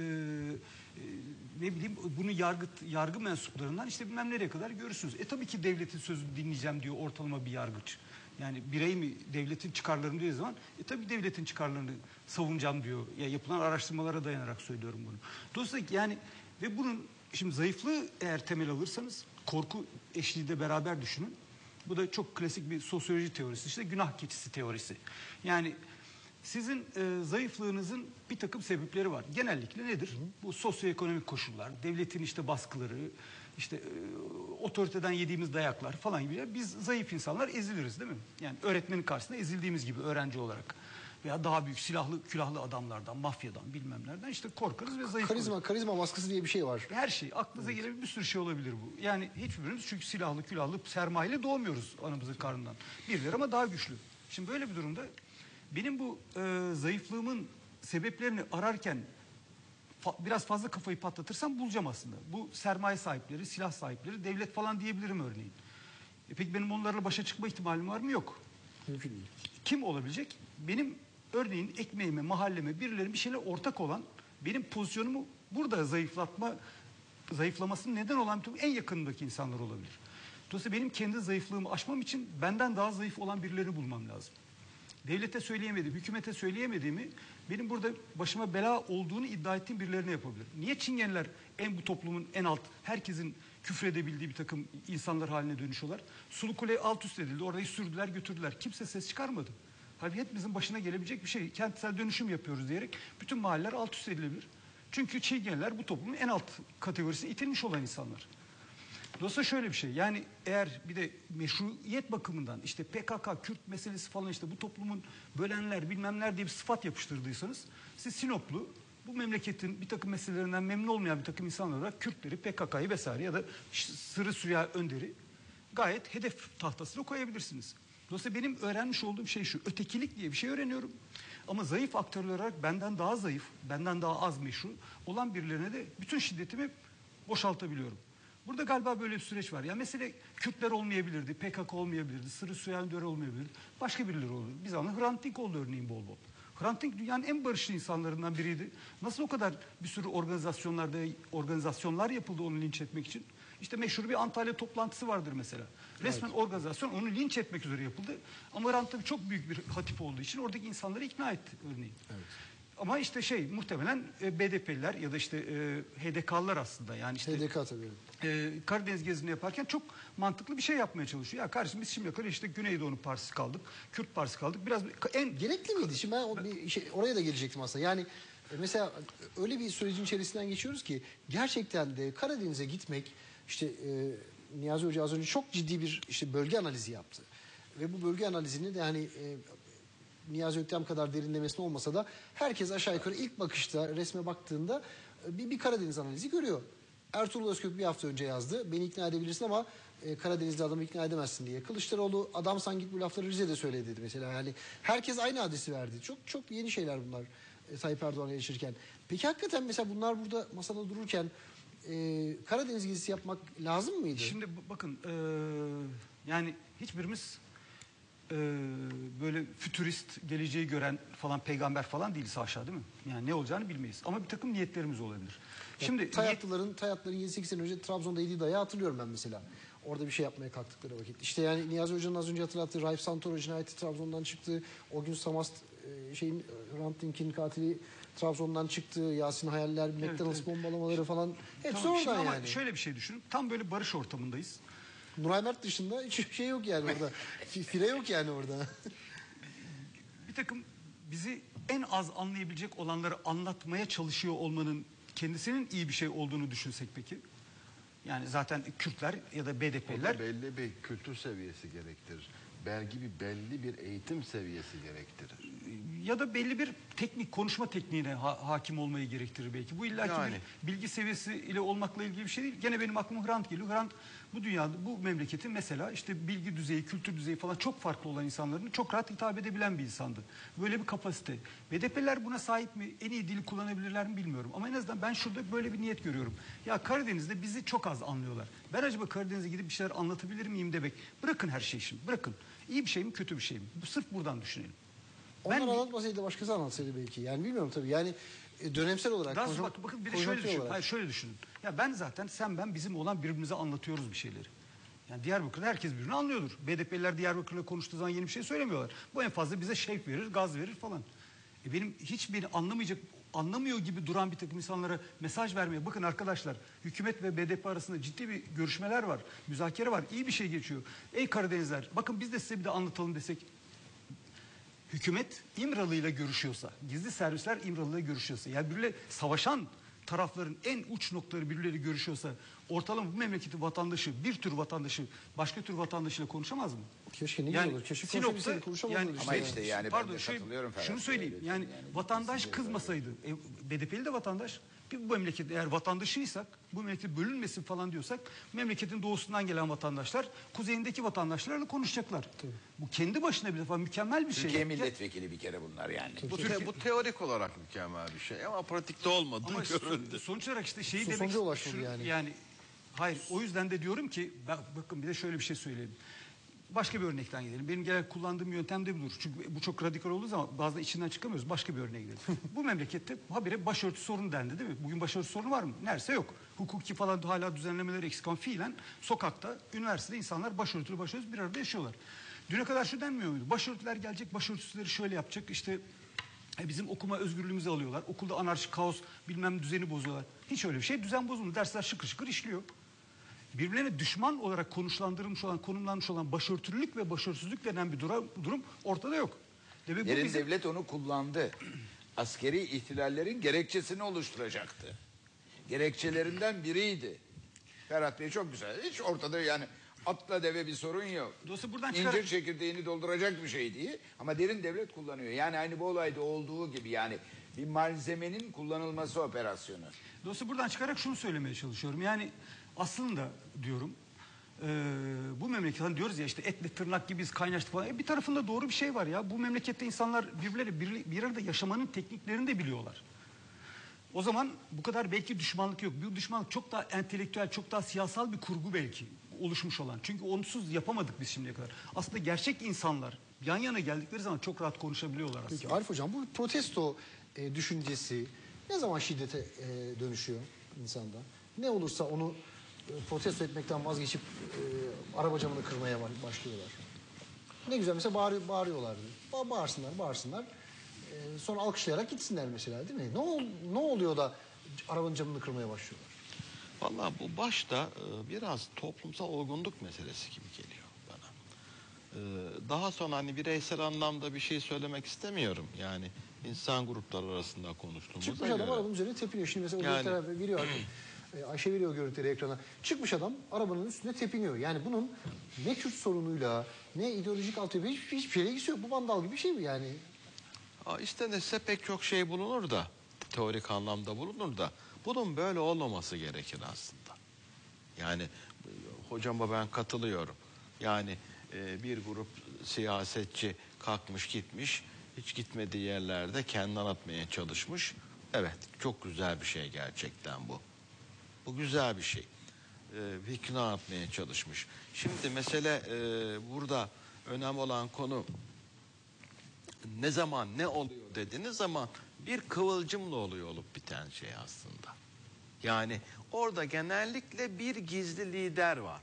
ne bileyim bunu yargı yargı mensuplarından işte bilmem nereye kadar görürsünüz. E tabii ki devletin sözünü dinleyeceğim diyor ortalama bir yargıç. Yani birey mi devletin çıkarlarını diyor zaman e tabii devletin çıkarlarını savunacağım diyor. Ya yapılan araştırmalara dayanarak söylüyorum bunu. Dolayısıyla yani ve bunun şimdi zayıflığı eğer temel alırsanız korku eşliği de beraber düşünün. Bu da çok klasik bir sosyoloji teorisi, işte günah keçisi teorisi. Yani sizin e, zayıflığınızın bir takım sebepleri var. Genellikle nedir? Bu sosyoekonomik koşullar, devletin işte baskıları, işte e, otoriteden yediğimiz dayaklar falan gibi. Biz zayıf insanlar eziliriz değil mi? Yani öğretmenin karşısında ezildiğimiz gibi öğrenci olarak. Veya daha büyük silahlı, külahlı adamlardan, mafyadan, bilmem nereden işte korkarız ve zayıf Karizma, karizma baskısı diye bir şey var. her şey, aklınıza gelen bir sürü şey olabilir bu. Yani hiçbirimiz çünkü silahlı, külahlı, sermayeyle doğmuyoruz anamızın karnından. Birileri ama daha güçlü. Şimdi böyle bir durumda benim bu e, zayıflığımın sebeplerini ararken fa- biraz fazla kafayı patlatırsam bulacağım aslında. Bu sermaye sahipleri, silah sahipleri, devlet falan diyebilirim örneğin. E peki benim onlarla başa çıkma ihtimalim var mı? Yok. Mümkün değil. Kim olabilecek? Benim örneğin ekmeğime, mahalleme, birilerinin bir şeyle ortak olan, benim pozisyonumu burada zayıflatma, zayıflamasının neden olan tüm en yakınındaki insanlar olabilir. Dolayısıyla benim kendi zayıflığımı aşmam için benden daha zayıf olan birilerini bulmam lazım. Devlete söyleyemediğim, hükümete söyleyemediğimi benim burada başıma bela olduğunu iddia ettiğim birilerine yapabilir. Niye Çingeneler en bu toplumun en alt, herkesin küfredebildiği bir takım insanlar haline dönüşüyorlar? Sulukule alt üst edildi, orayı sürdüler götürdüler. Kimse ses çıkarmadı. Halbuki hepimizin başına gelebilecek bir şey. Kentsel dönüşüm yapıyoruz diyerek bütün mahalleler alt üst edilebilir. Çünkü Çingeneler bu toplumun en alt kategorisine itilmiş olan insanlar. Dolayısıyla şöyle bir şey, yani eğer bir de meşruiyet bakımından işte P K K, Kürt meselesi falan, işte bu toplumun bölenler bilmemler diye bir sıfat yapıştırdıysanız, siz Sinoplu bu memleketin bir takım meselelerinden memnun olmayan bir takım insanlar olarak Kürtleri, P K K'yı vesaire ya da Sırrı Süreyya Önder'i gayet hedef tahtasına koyabilirsiniz. Dolayısıyla benim öğrenmiş olduğum şey şu, ötekilik diye bir şey öğreniyorum. Ama zayıf aktörler olarak benden daha zayıf, benden daha az meşru olan birilerine de bütün şiddetimi boşaltabiliyorum. Burada galiba böyle bir süreç var. Ya mesele Kürtler olmayabilirdi, P K K olmayabilirdi, Sırrı Süreyya Önder olmayabilirdi. Başka birileri olurdu. Bir zaman Hrant Dink oldu örneğin bol bol. Hrant Dink dünyanın en barışçı insanlarından biriydi. Nasıl o kadar bir sürü organizasyonlarda organizasyonlar yapıldı onu linç etmek için? İşte meşhur bir Antalya toplantısı vardır mesela. Resmen evet. Organizasyon onu linç etmek üzere yapıldı. Ama Hrant tabii çok büyük bir hatip olduğu için oradaki insanları ikna etti örneğin. Evet. Ama işte şey muhtemelen e, B D P'liler ya da işte e, H D K'lılar aslında, yani işte H D K tabii. E, Karadeniz gezini yaparken çok mantıklı bir şey yapmaya çalışıyor. Ya kardeşim biz şimdiye kadar işte Güneydoğu'nun partisi kaldık, Kürt partisi kaldık. Biraz en gerekli miydi? Şimdi ben o bir şey, oraya da gelecektim aslında. Yani e, mesela öyle bir sürecin içerisinden geçiyoruz ki gerçekten de Karadeniz'e gitmek, işte e, Niyazi Hoca az önce çok ciddi bir işte bölge analizi yaptı. Ve bu bölge analizini de hani e, Niyazi Öktem kadar derinlemesine olmasa da herkes aşağı yukarı ilk bakışta resme baktığında bir, bir Karadeniz analizi görüyor. Ertuğrul Özkök bir hafta önce yazdı. Beni ikna edebilirsin ama e, Karadenizli adamı ikna edemezsin diye. Kılıçdaroğlu adam sen git bu lafları Rize'de söyle dedi mesela. Yani herkes aynı adresi verdi. Çok çok yeni şeyler bunlar e, Tayyip Erdoğan'a yaşırken. Peki hakikaten mesela bunlar burada masada dururken e, Karadeniz gezisi yapmak lazım mıydı? Şimdi bakın e, yani hiçbirimiz Ee, böyle fütürist, geleceği gören falan peygamber falan değiliz haşa, değil mi? Yani ne olacağını bilmeyiz. Ama bir takım niyetlerimiz olabilir. Şimdi Tayatlıların, Tayatlıların yedi sekiz sene önce Trabzon'da yediği dayağı hatırlıyorum ben mesela. Orada bir şey yapmaya kalktıkları vakit. İşte yani Niyazi Hoca'nın az önce hatırlattığı Raif Santoro cinayeti Trabzon'dan çıktı. O gün Samast e, şeyin Hrant Dink'in katili Trabzon'dan çıktı. Yasin Hayaller, McDonald's evet, evet. bombalamaları falan. Hepsi tamam, oradan yani. Ama şöyle bir şey düşünün. Tam böyle barış ortamındayız. Nuray Mert dışında hiçbir şey yok yani orada. Fire yok yani orada. Bir takım bizi en az anlayabilecek olanları anlatmaya çalışıyor olmanın kendisinin iyi bir şey olduğunu düşünsek peki? Yani zaten Kürtler ya da B D P'liler... belli bir kültür seviyesi gerektirir. Belki bir belli bir eğitim seviyesi gerektirir. Ya da belli bir teknik, konuşma tekniğine ha hakim olmayı gerektirir belki. Bu illaki yani. bir bilgi seviyesi ile olmakla ilgili bir şey değil. Gene benim aklıma Hrant geliyor. Hrant bu dünyada, bu memleketin mesela işte bilgi düzeyi, kültür düzeyi falan çok farklı olan insanların çok rahat hitap edebilen bir insandı. Böyle bir kapasite. B D P'liler buna sahip mi? En iyi dili kullanabilirler mi bilmiyorum. Ama en azından ben şurada böyle bir niyet görüyorum. Ya Karadeniz'de bizi çok az anlıyorlar. Ben acaba Karadeniz'e gidip bir şeyler anlatabilir miyim demek. Bırakın her şeyi şimdi. Bırakın. İyi bir şey mi, kötü bir şey mi? Bu sırf buradan düşünelim. Onlar ben, anlatmasaydı başkası anlatsaydı belki. Yani bilmiyorum tabii. Yani dönemsel olarak. Daha bak, bakın bir de şöyle düşünün. Hayır şöyle düşünün. Ya ben zaten sen ben bizim olan birbirimize anlatıyoruz bir şeyleri. Yani Diyarbakır'da herkes birbirini anlıyordur. B D P'liler Diyarbakır'la konuştuğu zaman yeni bir şey söylemiyorlar. Bu en fazla bize şevk verir, gaz verir falan. E benim hiç beni anlamayacak, anlamıyor gibi duran bir takım insanlara mesaj vermeye. Bakın arkadaşlar, hükümet ve B D P arasında ciddi bir görüşmeler var, müzakere var, iyi bir şey geçiyor. Ey Karadenizler, bakın biz de size bir de anlatalım desek. Hükümet İmralı ile görüşüyorsa, gizli servisler İmralı ile görüşüyorsa, yani birbirle savaşan tarafların en uç noktaları birbirleri görüşüyorsa, ortalama bu memleketin vatandaşı, bir tür vatandaşı başka tür vatandaşıyla konuşamaz mı? Keşke ne yani, olur. Keşke Sinop'ta konuşamaz yani, ama işte yani pardon, ben de şöyle, katılıyorum. Şunu söyleyeyim, yani, yani vatandaş kızmasaydı, e, B D P'li de vatandaş, bir bu memleket eğer vatandaşıysak, bu memleket bölünmesin falan diyorsak, memleketin doğusundan gelen vatandaşlar, kuzeyindeki vatandaşlarla konuşacaklar. Tabii. Bu kendi başına bir defa mükemmel bir şey. Türkiye milletvekili bir kere bunlar yani. Bu, te, bu teorik olarak mükemmel bir şey ama pratikte olmadı. Ama görüldü. Sonuç olarak işte şeyi demek şu, yani. yani hayır, o yüzden de diyorum ki bak, bakın bir de şöyle bir şey söyleyeyim. başka bir örnekten gidelim. Benim genel kullandığım yöntem de budur. Çünkü bu çok radikal olduğu zaman bazen içinden çıkamıyoruz. Başka bir örneğe gidelim. Bu memlekette habire başörtü sorunu dendi değil mi? Bugün başörtü sorunu var mı? Neredeyse yok. Hukuki falan hala düzenlemeler eksik ama fiilen sokakta, üniversitede insanlar başörtülü başörtüsüz bir arada yaşıyorlar. Düne kadar şu denmiyor muydu? Başörtüler gelecek, başörtüsüzleri şöyle yapacak. İşte e, bizim okuma özgürlüğümüzü alıyorlar. Okulda anarşik kaos bilmem düzeni bozuyorlar. Hiç öyle bir şey. Düzen bozulmuyor. Dersler şıkır şıkır işliyor. Birbirlerine düşman olarak konuşlandırılmış olan, konumlanmış olan başörtülülük ve başörtüsüzlük denen bir durum, durum ortada yok. Demek bu Derin bizim... devlet onu kullandı. Askeri ihtilallerin gerekçesini oluşturacaktı. Gerekçelerinden biriydi. Ferhat Bey çok güzel. Hiç ortada yani atla deve bir sorun yok. Dolayısıyla buradan İncir çıkarak... çekirdeğini dolduracak bir şey değil. Ama derin devlet kullanıyor. Yani aynı bu olayda olduğu gibi yani bir malzemenin kullanılması operasyonu. Dolayısıyla buradan çıkarak şunu söylemeye çalışıyorum. Yani aslında diyorum e, bu memleketten diyoruz ya işte etle tırnak gibiyiz kaynaştık falan. E, bir tarafında doğru bir şey var ya. Bu memlekette insanlar birbirleri bir, bir arada yaşamanın tekniklerini de biliyorlar. O zaman bu kadar belki düşmanlık yok. Bu düşmanlık çok daha entelektüel, çok daha siyasal bir kurgu belki oluşmuş olan. Çünkü onsuz yapamadık biz şimdiye kadar. Aslında gerçek insanlar yan yana geldikleri zaman çok rahat konuşabiliyorlar aslında. Peki Arif Hocam bu protesto e, düşüncesi ne zaman şiddete e, dönüşüyor insanda? Ne olursa onu e, protesto etmekten vazgeçip e, araba camını kırmaya başlıyorlar. Ne güzel mesela bağır, bağırıyorlardı. Ba bağırsınlar, bağırsınlar. E, sonra alkışlayarak gitsinler mesela değil mi? Ne, ol, ne oluyor da arabanın camını kırmaya başlıyorlar? Vallahi bu başta e, biraz toplumsal olgunluk meselesi gibi geliyor bana. E, daha sonra hani bireysel anlamda bir şey söylemek istemiyorum. Yani insan grupları arasında konuştuğumuza Çıkmış göre. adam arabanın üzerine tepiniyor. Şimdi mesela o Yani- görüntüler veriyor. e, Ayşe veriyor görüntüleri ekrana. Çıkmış adam arabanın üstüne tepiniyor. Yani bunun ne Kürt sorunuyla ne ideolojik altyapı hiçbir, hiçbir şeyle ilgisi yok. Bu vandal gibi bir şey mi yani? Aa, İstenirse pek çok şey bulunur da, teorik anlamda bulunur da, bunun böyle olmaması gerekir aslında. Yani e, hocama ben katılıyorum. Yani e, bir grup siyasetçi kalkmış gitmiş, hiç gitmediği yerlerde kendini anlatmaya çalışmış. Evet, çok güzel bir şey gerçekten bu. Bu güzel bir şey. E, fikrini anlatmaya çalışmış. Şimdi mesele e, burada önemli olan konu ne zaman ne oluyor dediğiniz zaman bir kıvılcımla oluyor olup biten şey aslında. Yani orada genellikle bir gizli lider var.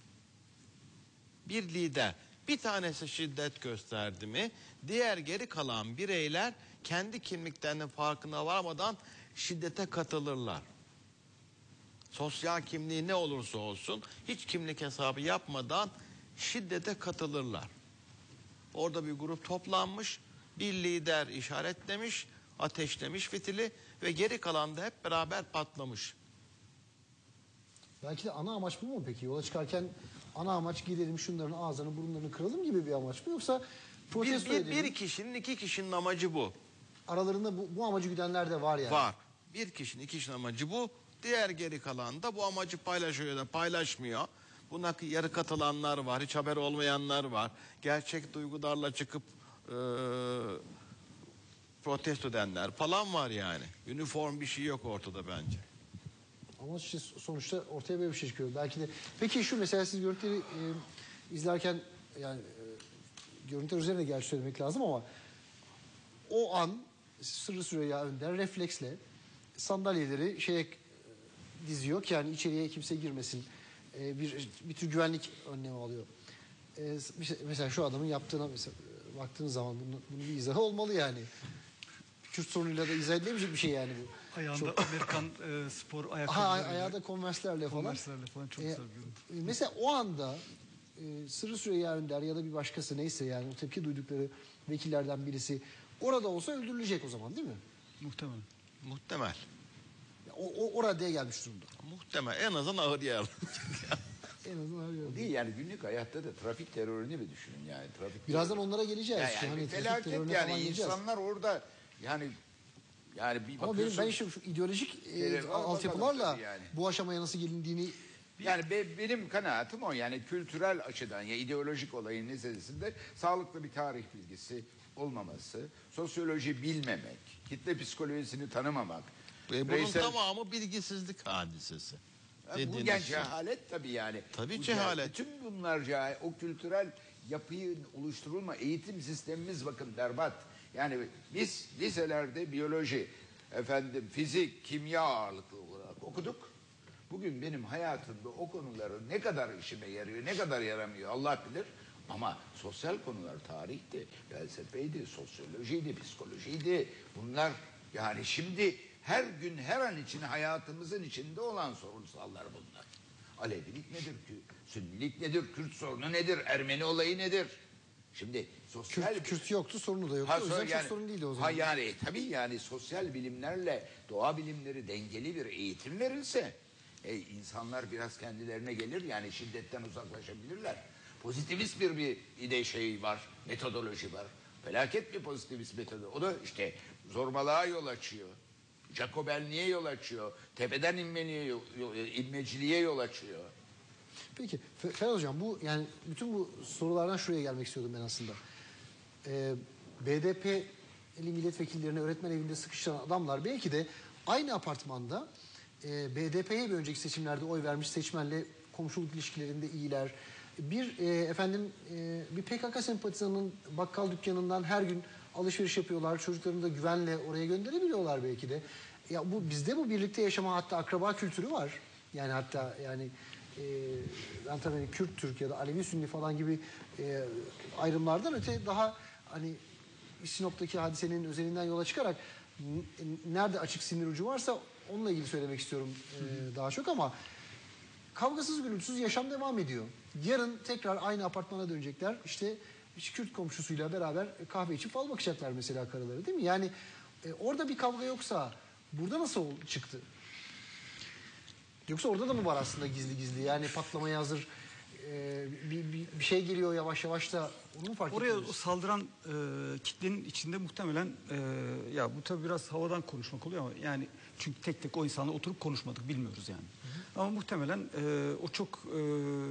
Bir lider. Bir tanesi şiddet gösterdi mi diğer geri kalan bireyler kendi kimliklerinin farkına varmadan şiddete katılırlar. Sosyal kimliği ne olursa olsun hiç kimlik hesabı yapmadan şiddete katılırlar. Orada bir grup toplanmış, bir lider işaretlemiş, ateşlemiş fitili ve geri kalan da hep beraber patlamış. Belki de ana amaç bu mu peki? Yola çıkarken ana amaç gidelim şunların ağzını burunlarını kıralım gibi bir amaç mı? Yoksa Bir, protesto bir, edelim. bir kişinin iki kişinin amacı bu. Aralarında bu, bu amacı güdenler de var yani. Var. Bir kişinin iki kişinin amacı bu. Diğer geri kalan da bu amacı paylaşıyor ya da paylaşmıyor. Buna yarı katılanlar var, hiç haber olmayanlar var. Gerçek duygularla çıkıp e, protesto edenler falan var yani. Üniform bir şey yok ortada bence. Ama işte sonuçta ortaya böyle bir şey çıkıyor. Belki de peki şu mesela siz görüntüleri e, izlerken yani e, görüntüler üzerine gerçi söylemek lazım ama o an Sırrı Süreyya Önder refleksle sandalyeleri şeye e, diziyor ki yani içeriye kimse girmesin. E, bir bir tür güvenlik önlemi alıyor. E, mesela şu adamın yaptığına mesela e, baktığınız zaman bunun, bunun bir izahı olmalı yani. Kürt sorunuyla da izah edilemeyecek bir şey yani bu. Ayağında Çok- Amerikan e, spor Aha, ayakkabılarıyla. ayağı Converse'lerle falan. Converse'lerle falan çok Ee, güzel bir görüntü. Mesela o anda e, Sırrı Süreyya Önder ya da bir başkası neyse yani o tepki duydukları vekillerden birisi orada olsa öldürülecek o zaman değil mi? Muhtemelen. Muhtemel. Ya O, o, o raddeye gelmiş durumda. Muhtemel. En azından ağır yaralı. En azından öyle. Değil yani günlük hayatta da trafik terörünü bir düşünün yani. Trafik Birazdan terörü. onlara geleceğiz. Ya yani Hani bir trafik felaket terörüne yani falan geleceğiz. insanlar orada yani yani bir Ama benim bakıyorsun. ben işte şu ideolojik e, Terör var, altyapılarla bakalım tabii yani. bu aşamaya nasıl gelindiğini Yani be- benim kanaatim o yani kültürel açıdan ya ideolojik olayın neticesinde sağlıklı bir tarih bilgisi olmaması, sosyoloji bilmemek, kitle psikolojisini tanımamak. E, bunun bireysel- tamamı bilgisizlik hadisesi. Ha, bu Dediğiniz yani şey. cehalet tabii yani. Tabii Bu cehalet. Bütün bunlar cehalet. O kültürel yapıyı oluşturulma, eğitim sistemimiz bakın berbat. Yani biz liselerde biyoloji, efendim fizik, kimya ağırlıklı olarak okuduk. Bugün benim hayatımda o konuların ne kadar işime yarıyor, ne kadar yaramıyor Allah bilir. Ama sosyal konular tarihti, felsefeydi, sosyolojiydi, psikolojiydi. Bunlar yani şimdi her gün her an için hayatımızın içinde olan sorunsallar bunlar. Alevilik nedir ki? Sünnilik nedir? Kürt sorunu nedir? Ermeni olayı nedir? Şimdi sosyal... Kürt, Kürt yoktu, sorunu da yoktu. Ha, O yüzden yani- çok sorun değildi o zaman. Ha yani e, tabii yani sosyal bilimlerle doğa bilimleri dengeli bir eğitim verilse e, insanlar biraz kendilerine gelir yani şiddetten uzaklaşabilirler. Pozitivist bir bir ide şey var, metodoloji var. Felaket bir pozitivist metodu. O da işte zorbalığa yol açıyor. Jacobelliğe yol açıyor. Tepeden inmeliğe, yol- yol- inmeciliğe yol açıyor. Peki Fe- Ferhat Hocam, bu yani bütün bu sorulardan şuraya gelmek istiyordum ben aslında. Ee, B D P'li milletvekillerini öğretmen evinde sıkıştıran adamlar belki de aynı apartmanda e, B D P'ye bir önceki seçimlerde oy vermiş seçmenle komşuluk ilişkilerinde iyiler. Bir e, efendim e, bir P K K sempatizanının bakkal dükkanından her gün alışveriş yapıyorlar. Çocuklarını da güvenle oraya gönderebiliyorlar belki de. Ya bu bizde bu birlikte yaşama, hatta akraba kültürü var. Yani hatta yani e, ben tabii hani Kürt Türk ya da Alevi Sünni falan gibi e, ayrımlardan öte daha hani Sinop'taki hadisenin özelinden yola çıkarak n- nerede açık sinir ucu varsa onunla ilgili söylemek istiyorum e, daha çok, ama kavgasız gürültüsüz yaşam devam ediyor. Yarın tekrar aynı apartmana dönecekler. İşte hiç Kürt komşusuyla beraber kahve içip fal bakacaklar mesela karıları, değil mi? Yani e, orada bir kavga yoksa burada nasıl ol- çıktı? Yoksa orada da mı var aslında gizli gizli? Yani patlamaya hazır e, bir, bir, bir şey geliyor yavaş yavaş da onu mu fark Oraya o etmiyoruz? saldıran e, kitlenin içinde muhtemelen e, ya bu tabii biraz havadan konuşmak oluyor ama yani çünkü tek tek o insanla oturup konuşmadık, bilmiyoruz yani. Hı hı. Ama muhtemelen e, o çok e,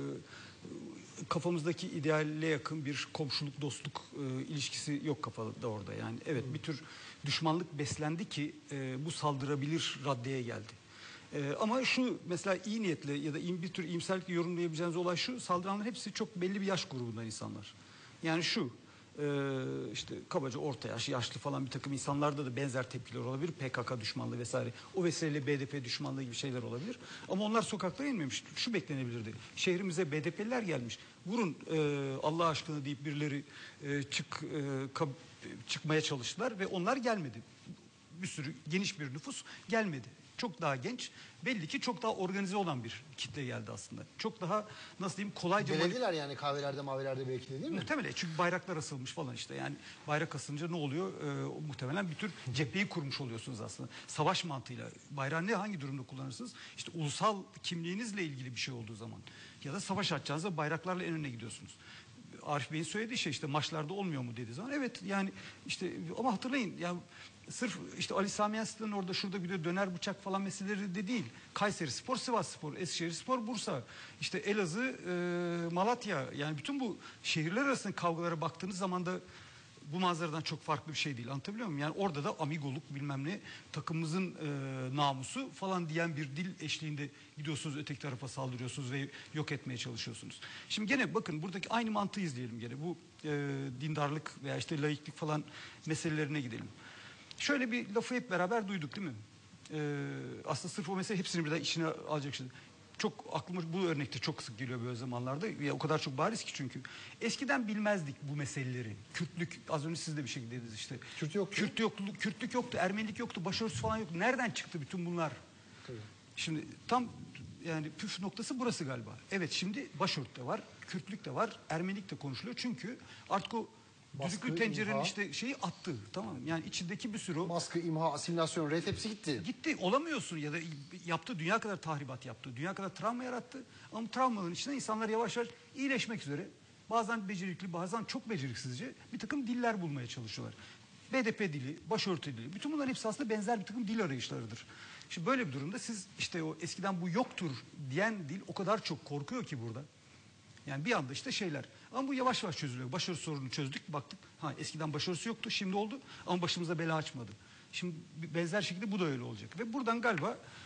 kafamızdaki idealle yakın bir komşuluk, dostluk e, ilişkisi yok kafada orada. Yani evet, bir tür düşmanlık beslendi ki e, bu saldırabilir raddeye geldi. Ee, ama şu mesela iyi niyetle ya da iyi- bir tür iyimserlikle yorumlayabileceğiniz olay şu: saldıranların hepsi çok belli bir yaş grubundan insanlar. Yani şu e, işte kabaca orta yaş, yaşlı falan bir takım insanlarda da benzer tepkiler olabilir. P K K düşmanlığı vesaire. O vesileyle B D P düşmanlığı gibi şeyler olabilir. Ama onlar sokaklara inmemiş. Şu beklenebilirdi: şehrimize B D P'liler gelmiş. Vurun e, Allah aşkına deyip birileri e, çık e, kab- çıkmaya çalıştılar ve onlar gelmedi. Bir sürü geniş bir nüfus gelmedi. Çok daha genç, belli ki çok daha organize olan bir kitle geldi aslında. Çok daha nasıl diyeyim kolayca... Denediler yani kahvelerde mavilerde belki de, değil mi? Muhtemelen, çünkü bayraklar asılmış falan işte. Yani bayrak asılınca ne oluyor? Ee, o muhtemelen bir tür cepheyi kurmuş oluyorsunuz aslında. Savaş mantığıyla. Bayrağı ne, hangi durumda kullanırsınız? İşte ulusal kimliğinizle ilgili bir şey olduğu zaman. Ya da savaş açacağınızda bayraklarla en önüne gidiyorsunuz. Arif Bey'in söylediği şey işte maçlarda olmuyor mu dediği zaman. Evet yani işte, ama hatırlayın yani sırf işte Ali Sami Yensin'in orada şurada bir de döner bıçak falan meseleleri de değil. Kayseri Spor, Sivas Spor, Eskişehir Spor, Bursa, işte Elazığ, e, Malatya, yani bütün bu şehirler arasında kavgalara baktığınız zaman da bu manzaradan çok farklı bir şey değil. Anlatabiliyor muyum? Yani orada da amigoluk bilmem ne, takımımızın e, namusu falan diyen bir dil eşliğinde gidiyorsunuz, öteki tarafa saldırıyorsunuz ve yok etmeye çalışıyorsunuz. Şimdi gene bakın buradaki aynı mantığı izleyelim gene. Bu e, dindarlık veya işte laiklik falan meselelerine gidelim. Şöyle bir lafı hep beraber duyduk, değil mi? Ee, aslında sırf o mesele hepsini birden içine alacak şey. Çok aklıma bu örnekte çok sık geliyor böyle zamanlarda. Ya o kadar çok bariz ki çünkü. Eskiden bilmezdik bu meseleleri. Kürtlük, az önce siz de bir şey dediniz işte. Kürt yoktu. Kürt yoktu, Kürtlük yoktu, Ermenilik yoktu, başörtüsü falan yoktu. Nereden çıktı bütün bunlar? Tabii. Şimdi tam yani püf noktası burası galiba. Evet, şimdi başörtü de var, Kürtlük de var, Ermenilik de konuşuluyor. Çünkü artık o düdüklü Baskı, tencerenin imha. işte şeyi attı. Tamam mı? Yani içindeki bir sürü o Baskı, imha, asimilasyon, ret hepsi gitti. gitti, olamıyorsun ya da yaptı, dünya kadar tahribat yaptı. Dünya kadar travma yarattı. Ama travmaların içinde insanlar yavaş yavaş iyileşmek üzere. Bazen becerikli, bazen çok beceriksizce bir takım diller bulmaya çalışıyorlar. B D P dili, başörtü dili. Bütün bunların hepsi aslında benzer bir takım dil arayışlarıdır. Şimdi böyle bir durumda siz işte o eskiden bu yoktur diyen dil o kadar çok korkuyor ki burada. Yani bir anda işte şeyler. Ama bu yavaş yavaş çözülüyor. Başörtüsü sorununu çözdük, baktık. Ha, eskiden başörtüsü yoktu, şimdi oldu ama başımıza bela açmadı. Şimdi benzer şekilde bu da öyle olacak. Ve buradan galiba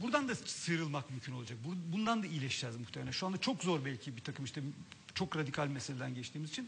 Buradan da sıyrılmak mümkün olacak. Bundan da iyileşeceğiz muhtemelen. Şu anda çok zor belki bir takım işte çok radikal meseleden geçtiğimiz için.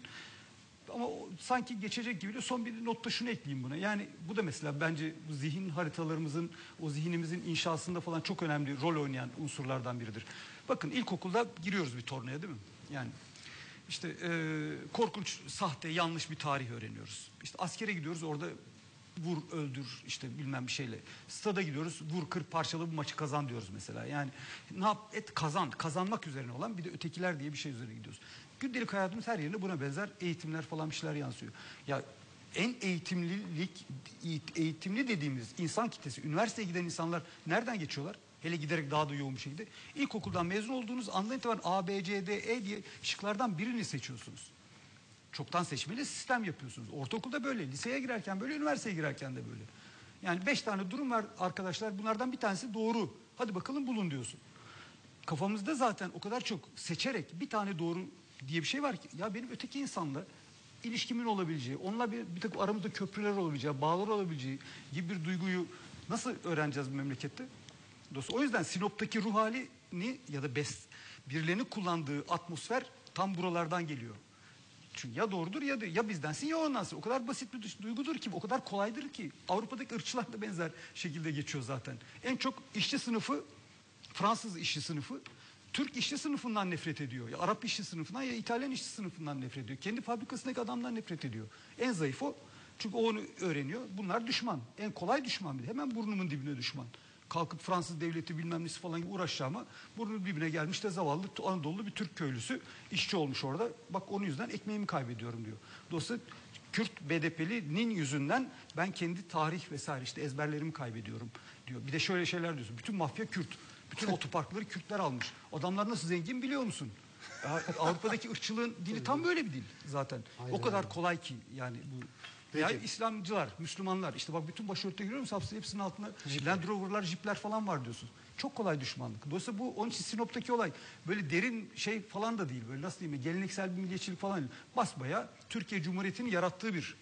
Ama o, sanki geçecek gibi de son bir notta şunu ekleyeyim buna. Yani bu da mesela bence bu zihin haritalarımızın, o zihnimizin inşasında falan çok önemli rol oynayan unsurlardan biridir. Bakın ilkokulda giriyoruz bir tornaya değil mi? Yani işte e, korkunç, sahte, yanlış bir tarih öğreniyoruz. İşte askere gidiyoruz, orada vur, öldür, işte bilmem bir şeyle. Stada gidiyoruz, vur, kır, parçala, bu maçı kazan diyoruz mesela. Yani ne yap, et, kazan, kazanmak üzerine olan bir de ötekiler diye bir şey üzerine gidiyoruz. Gündelik hayatımız her yerine buna benzer eğitimler falan bir şeyler yansıyor. Ya en eğitimlilik, eğitimli dediğimiz insan kitlesi, üniversiteye giden insanlar nereden geçiyorlar? Hele giderek daha da yoğun bir şekilde. İlkokuldan mezun olduğunuz andan itibaren A, B, C, D, E diye şıklardan birini seçiyorsunuz. Çoktan seçmeli sistem yapıyorsunuz. Ortaokulda böyle, liseye girerken böyle, üniversiteye girerken de böyle. Yani beş tane durum var arkadaşlar. Bunlardan bir tanesi doğru. Hadi bakalım bulun diyorsun. Kafamızda zaten o kadar çok seçerek bir tane doğru diye bir şey var ki. Ya benim öteki insanla ilişkimin olabileceği, onunla bir, bir takım aramızda köprüler olabileceği, bağlar olabileceği gibi bir duyguyu nasıl öğreneceğiz bu memlekette? Dolayısıyla o yüzden Sinop'taki ruh halini ya da bes, birilerinin kullandığı atmosfer tam buralardan geliyor. Çünkü ya doğrudur ya da ya bizdensin ya ondansın. O kadar basit bir duygudur ki, o kadar kolaydır ki. Avrupa'daki ırkçılar da benzer şekilde geçiyor zaten. En çok işçi sınıfı, Fransız işçi sınıfı, Türk işçi sınıfından nefret ediyor. Ya Arap işçi sınıfından ya İtalyan işçi sınıfından nefret ediyor. Kendi fabrikasındaki adamdan nefret ediyor. En zayıf o. Çünkü o onu öğreniyor. Bunlar düşman. En kolay düşman bir de. Hemen burnumun dibine düşman. Kalkıp Fransız devleti bilmem nesi falan gibi uğraşacağıma burnunun dibine gelmiş de zavallı Anadolu bir Türk köylüsü işçi olmuş orada. Bak onun yüzden ekmeğimi kaybediyorum diyor. Dolayısıyla Kürt B D P'linin yüzünden ben kendi tarih vesaire işte ezberlerimi kaybediyorum diyor. Bir de şöyle şeyler diyorsun. Bütün mafya Kürt. Bütün otoparkları Kürtler almış. Adamlar nasıl zengin biliyor musun? Avrupa'daki ırkçılığın dili tam böyle bir dil zaten. Aynen. O kadar kolay ki yani bu. Ya İslamcılar, Müslümanlar işte bak bütün başörtüye giriyor musun? Hepsinin altında Land Rover'lar, Jeep'ler falan var diyorsun. Çok kolay düşmanlık. Dolayısıyla bu onun için Sinop'taki olay böyle derin şey falan da değil. Böyle nasıl diyeyim geleneksel bir milliyetçilik falan değil. Basbaya Türkiye Cumhuriyeti'nin yarattığı bir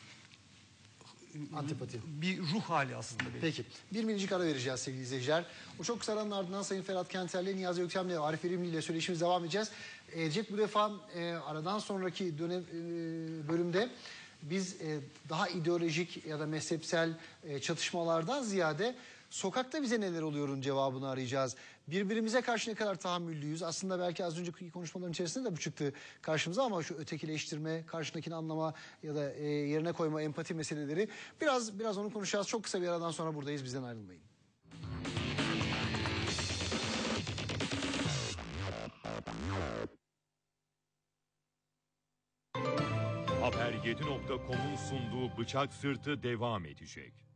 antipati. Bir ruh hali aslında. Benim. Peki. Bir minicik ara vereceğiz sevgili izleyiciler. O çok kısa aranın ardından Sayın Ferhat Kenter'le, Niyazi Gökçem'le, Arif Verimli ile söyleşimiz devam edeceğiz. Edecek bu defa e, aradan sonraki dönem e, bölümde biz e, daha ideolojik ya da mezhepsel e, çatışmalardan ziyade sokakta bize neler oluyorun cevabını arayacağız. Birbirimize karşı ne kadar tahammüllüyüz? Aslında belki az önceki konuşmaların içerisinde de bu çıktı karşımıza ama şu ötekileştirme, karşındakini anlama ya da e, yerine koyma, empati meseleleri biraz biraz onu konuşacağız. Çok kısa bir aradan sonra buradayız. Bizden ayrılmayın. haber yedi nokta com'un sunduğu Bıçak Sırtı devam edecek.